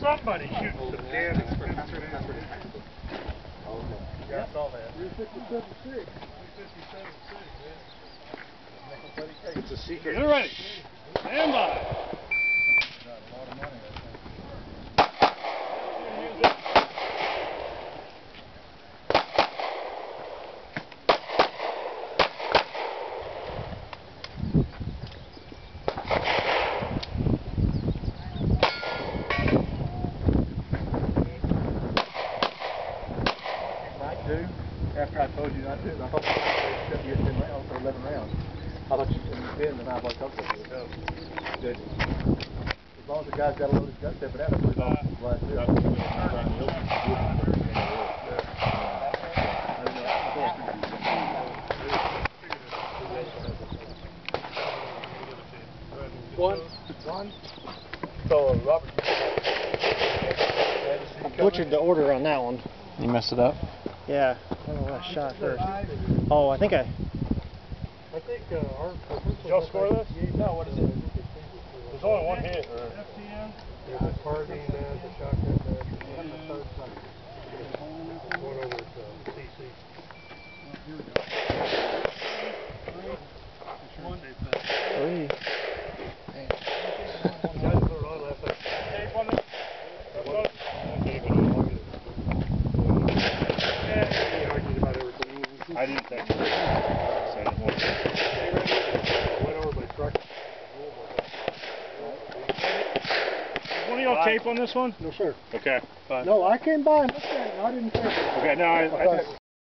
somebody shooting some damn expensive. Yeah, I saw that. 357.6. 357.6, It's a secret. You're ready. Stand by. got a lot of money, I think. After I told you not to, I thought you said you had 10 rounds or 11 rounds. I thought you said 10, and I was like, okay, good. As long as the guy's got a loaded gun, step it out, I put it on the last two. One. So, Robert, I butchered the order on that one. You messed it up? Yeah, I don't know what I shot first. Oh, I think our... Did y'all score this? No, what is it? There's only one hit. FTM? There's a carbine bed, the shotgun bed, and the third sight. Going over to CC. Three. I didn't think so. Went over my truck. One of y'all tape on this one? No, sir. Okay, fine. No, I came by and looked at it and I didn't think. Okay, no, I